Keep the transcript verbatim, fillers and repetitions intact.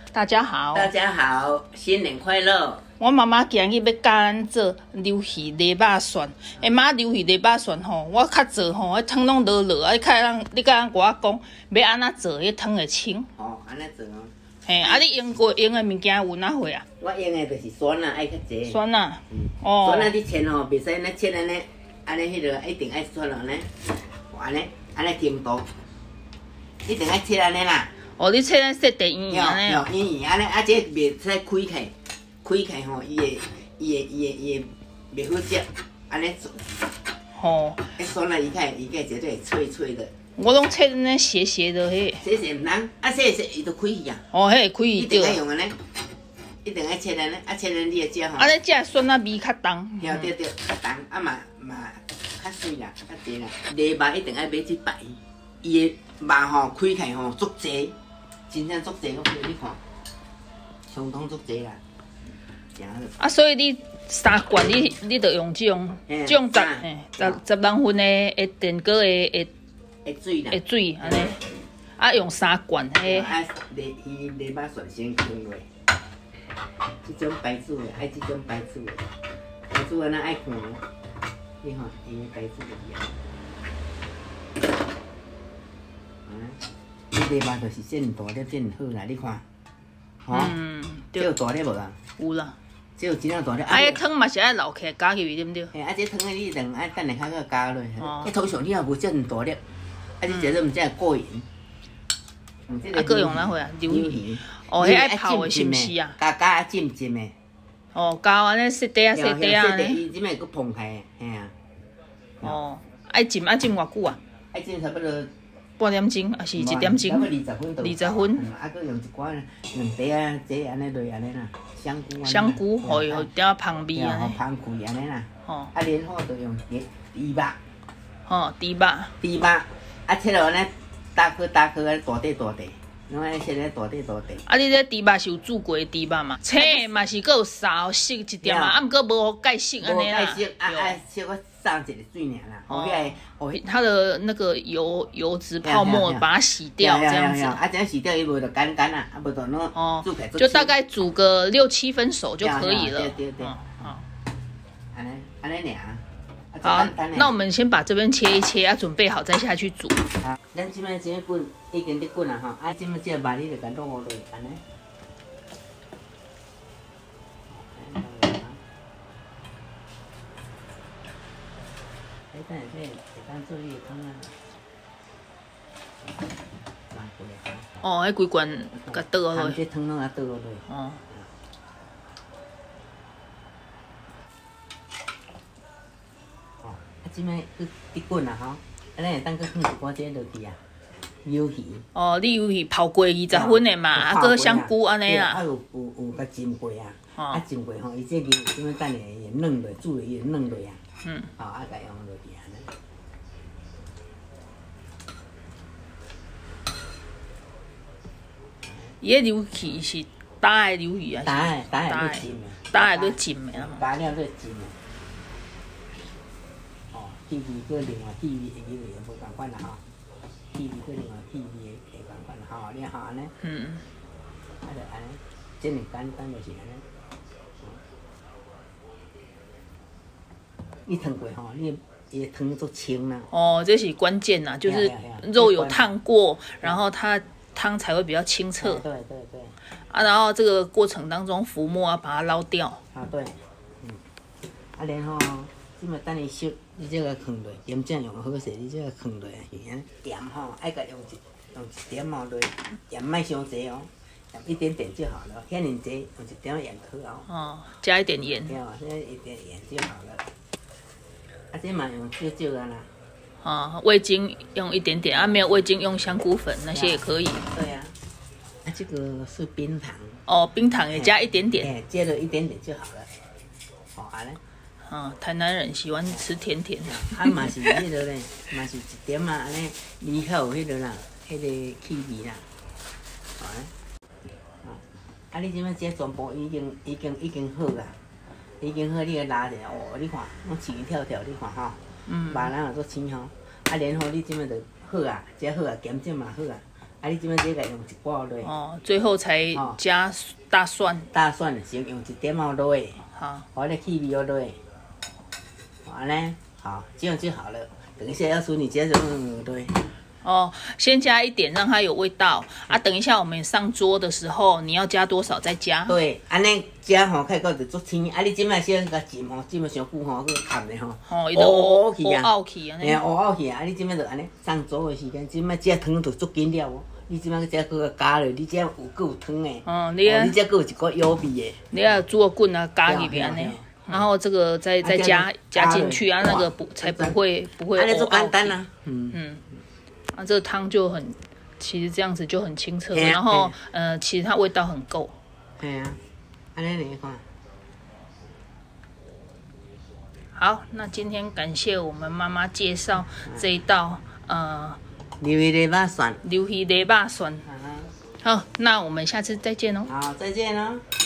大家好， 大家好，新年快乐！ 我妈妈今日要教咱做溜鱼泥巴蒜。诶，妈，溜鱼泥巴蒜吼，我较做吼，迄汤拢落落，啊，你较让你甲咱我讲要安怎做，迄汤会清。 哦，安尼做哦。 嘿，啊，你用过用的物件有哪货啊？ 我用的就是蒜啊，爱较济。 蒜啊， 嗯。 哦。 蒜啊，你切吼，袂使安尼切安尼，安尼迄个一定爱蒜安尼，安尼安尼甜度，一定爱切安尼啦。 哦，你切咱色地圆圆安尼哦。 圆圆安尼，啊，这袂使开开，开开吼，伊会伊会伊会伊会袂好食，安尼做。 吼。 迄蒜啊，伊较伊较绝对脆脆的。 我拢切那斜斜的迄。 斜斜唔通，啊斜斜伊就开去啊。 哦，迄会开伊去对。 一定爱用安尼，一定爱切安尼，啊切安尼你会食吼。 啊，你食蒜啊味较重。 对对对，较重，啊嘛嘛较水啦，较济啦。泥巴一定爱买一排，伊的肉吼开开吼足济，真正足济，我叫你看，相当足济啦。 啊，所以你三罐你你着用即种即种十嘿十十人份的的电锅的的的水啦， 的水安尼，啊用三罐迄。 啊，泥伊泥巴蒜先放落，即种白煮的，爱即种白煮的，白煮安尼爱看，你看伊的白煮就样。啊，伊泥巴就是这么大粒，这么好啦，你看，吼， 嗯， 这有大粒无啊？ 有啦。 这有真正大粒。 啊，迄汤嘛是爱捞起来加入去，对毋对？ 嘿，啊，这汤的你等爱等下较个加落去。哦。迄通常你若无这么大粒，啊，你食做毋才会过瘾。 啊，搁用哪货啊？溜鱼。哦，迄爱泡的是毋是啊？ 加加浸浸的。 哦，加安尼色底啊，色底啊呢。伊即摆搁澎开，嘿啊。 哦，爱浸爱浸偌久啊？ 爱浸差不多半点钟，还是一点钟？ 差不多二十分钟。 二十分。 啊，搁用一寡两碟啊，这安尼落安尼啦。香菇啊， 香菇，互伊互点香味安尼，香菇安尼啦。吼，啊，然后就用猪肉。 吼，猪肉。 猪肉，啊，切落安尼，大颗大颗安尼，大块大块，拢安尼切咧大块大块。 啊，你这猪肉是有煮过的猪肉嘛？青的嘛是搁有烧熟一点嘛，啊，毋过无互解熟安尼啦。 无解熟，啊啊，小可放一个水尔啦，互迄个， 它的那个油油脂泡沫把它洗掉，这样子。 啊，这样洗掉伊无就干干啦，啊，无就弄煮起来。 就大概煮个六七分熟就可以了。 对对对。好。安尼安尼尔。 好，那我们先把这边切一切，啊，准备好再下去煮。 好，咱即摆这个滚已经伫滚啦吼，啊，即摆这个肉你就甲弄落去，安尼。等下这会当做你的汤啊。 哦，迄规罐甲倒落去。 这汤拢啊倒落去。哦。哦，啊，即摆去伫滚啦吼，啊，咱会当去放一寡这落去啊，溜鱼。 哦，你溜鱼泡过二十分的嘛，啊，搁香菇安尼啊。 啊，有有有甲浸过啊，啊浸过吼，伊这牛即摆等下会软落，煮落伊会软落啊。嗯。哦，啊，甲用落去安尼。 伊个溜鱼是打的溜鱼啊？ 打的，打的要浸的。 打的要浸的啊。 打了要浸的。哦，气味搁另外气味会入去，无共款啦吼。气味搁另外气味会共款啦吼，你吼安尼。嗯。啊，就安尼，这么简单就是安尼。你烫过吼，你伊的汤足清啦。 哦，这是关键呐，就是肉有烫过，然后它。汤才会比较清澈。 对对对。 啊，然后这个过程当中浮沫要把它捞掉。 啊对，嗯。啊然后，即摆等伊熟，你这个放落，盐酱用好势，你这个放落去，安盐吼爱甲用一用一点哦落，盐莫伤济哦，盐一点点就好了，遐尼济用一点盐就好哦。 哦，加一点盐。 对哦，这一点盐就好了。啊，这嘛用少少啊啦。 啊，味精用一点点啊，没有味精用香菇粉那些也可以。 对呀、啊，啊这个是冰糖。哦， 冰糖也加一点点。 哎，加了一点点就好了。好啊嘞。 啊，台南人喜欢吃甜甜的。 啊嘛是迄个咧，嘛是一点啊，安尼味较有迄个啦，迄个气味啦。好啊。啊，你即摆这全部已经已经已经好啦，已经好，你个拉者哦，你看，拢起跳跳，你看吼。嗯，肉咱也做青吼，啊，然后你即摆就好啊，这好啊，咸酱嘛好啊， 啊，你即摆这个用一半落。 哦，最后才加大蒜。 大蒜先用一点哦落。 好。 好，那气味哦落。完了，好，这样就好了。等一下要处理，接着嗯对。 哦，先加一点让它有味道啊。等一下我们上桌的时候，你要加多少再加。 对，安尼加吼，开到就足清。啊，你即摆先甲浸吼，浸了上久吼，去烫咧吼。 哦，伊都乌去啊。乌去啊。 嘿，乌乌去啊！啊，你即摆就安尼上桌的时间，即摆这汤就足紧了哦。你即摆再搁加落，你这有搁有汤诶。 哦，你啊。 你这搁有一个油味诶。 你要煮个棍啊，加入去安尼。然后这个再再加加进去啊，那个不才不会不会。 安尼足简单啊。 嗯嗯。啊，这个汤就很，其实这样子就很清澈，然后呃，其实它味道很够。 对啊，安尼你看。 好，那今天感谢我们妈妈介绍这一道呃， 鱿鱼泥巴蒜。 鱿鱼泥巴蒜。好，那我们下次再见喽。 好，再见喽。